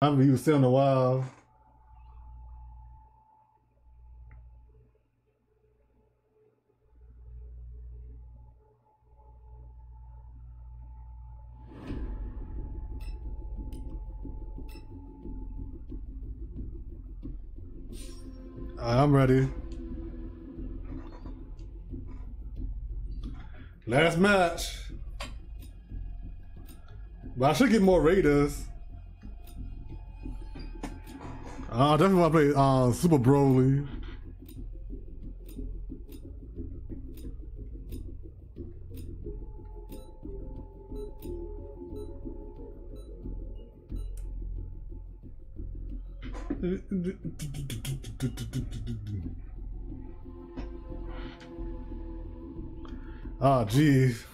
I haven't used it in a while. I'm ready. Last match. But I should get more raiders. I definitely want to play Super Broly. Oh, geez.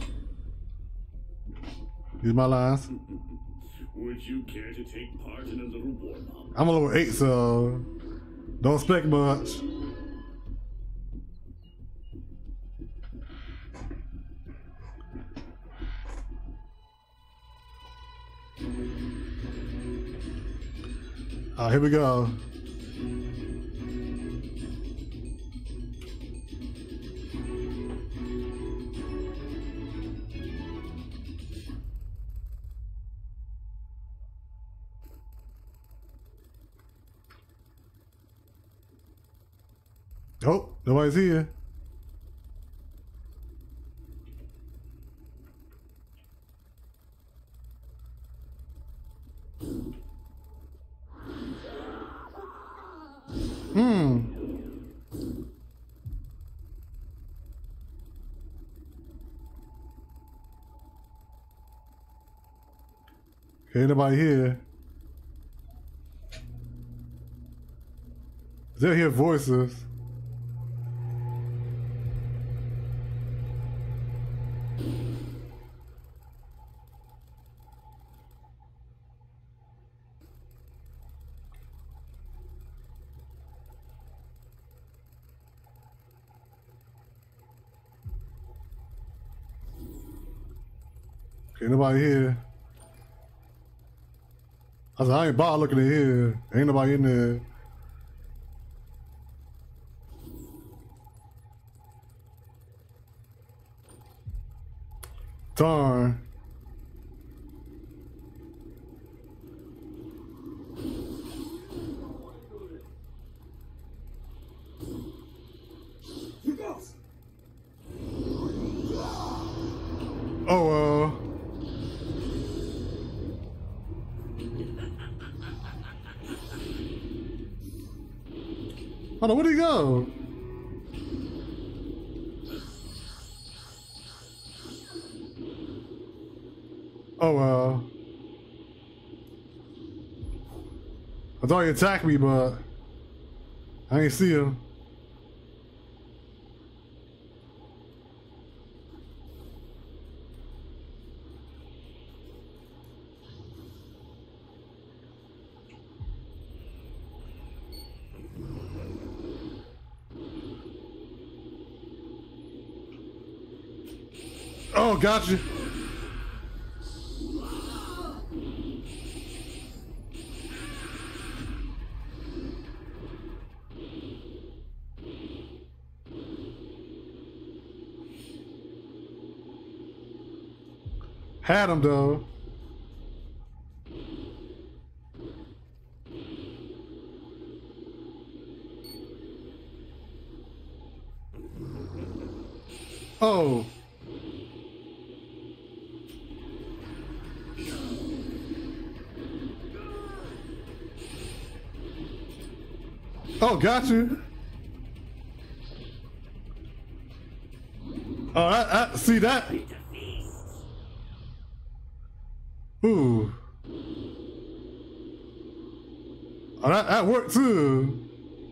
These my lines. Would you care to take part in a little warm-up? I'm a level 8, so don't expect much. Here we go. Oh, nobody's here. Ain't nobody here. They'll hear voices. Ain't nobody here. I said, I ain't bothered looking in here. Ain't nobody in there. Darn. Oh, well. Hold on, where'd he go? Oh, well. I thought he attacked me, but I ain't see him. Oh, gotcha. Had him though. Oh. Oh, got you. Oh, I see that. Ooh. Oh, that worked too.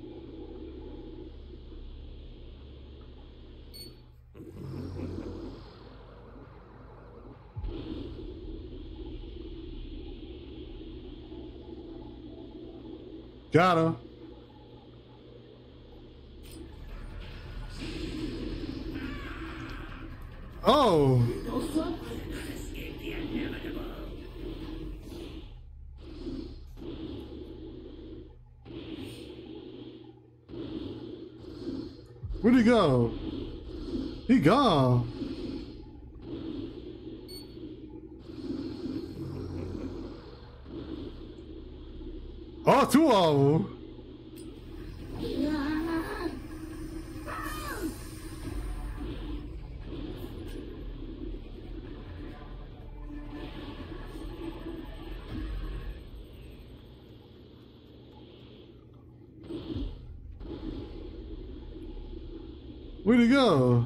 Got him. Oh. Where'd he go? He gone. Oh, two of them. Where'd he go?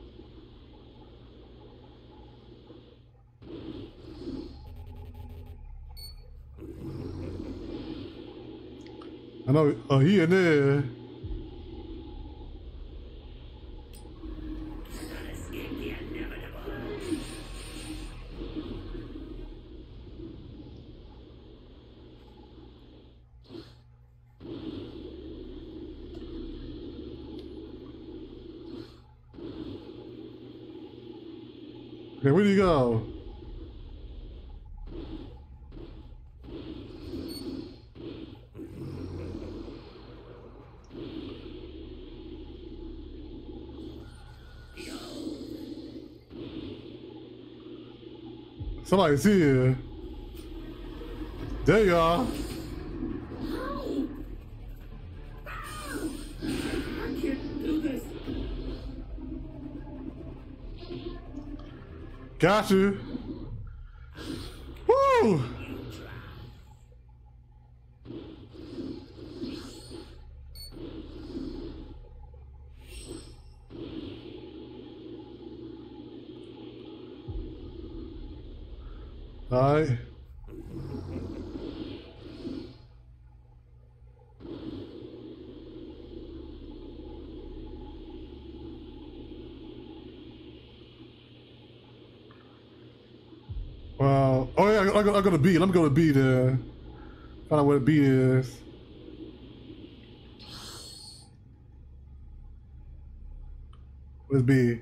I know. Oh, he in there. Okay, where'd he go? Somebody's here. There you are. I can't do this. Got you. Woo! All right. Well, oh yeah, I go to B. Let me go to B there. Find out where B is. Where's B?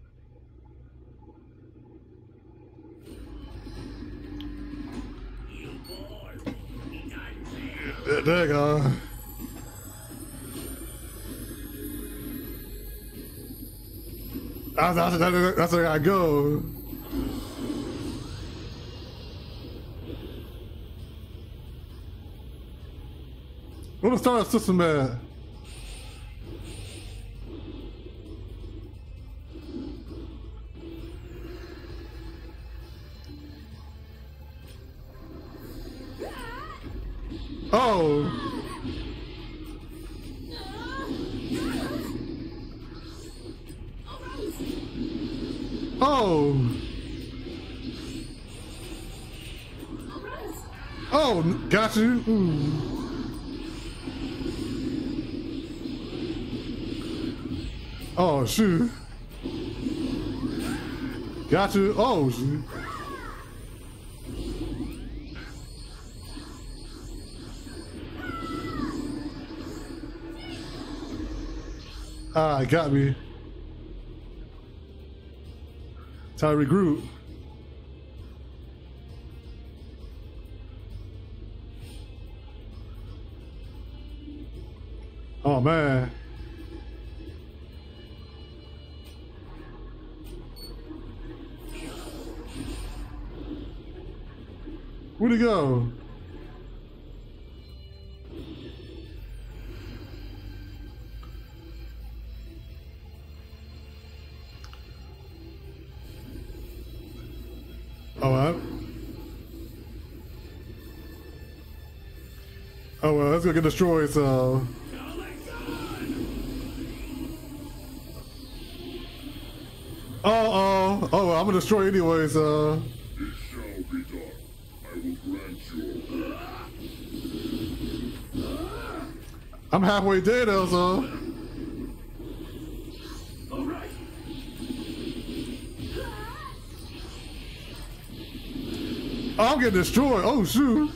There you go. That's where I go. Where the startup system at? Oh. Oh. Oh, got you. Ooh. Oh, shoot. Got you. Oh, shoot. Ah, got me. Time to regroup. Oh, man. Where'd he go? Oh well, that's gonna get destroyed, so. Oh well, I'm gonna destroy anyway, so. It shall be done. I will grant you. I'm halfway there though, so. All right. Oh, I'm getting destroyed. Oh shoot.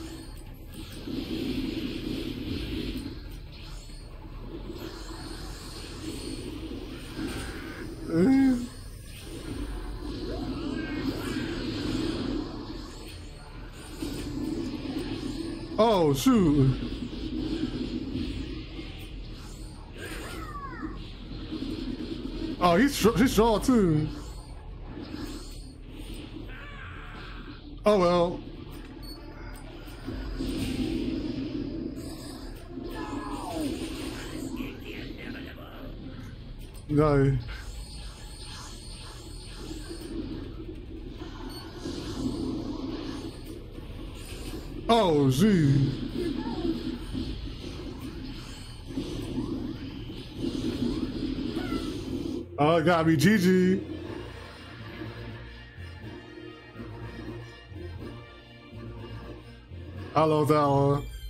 Oh shoot. Oh, he's strong too. Oh well. No. Oh, gee. Oh, it gotta be GG. I love that one.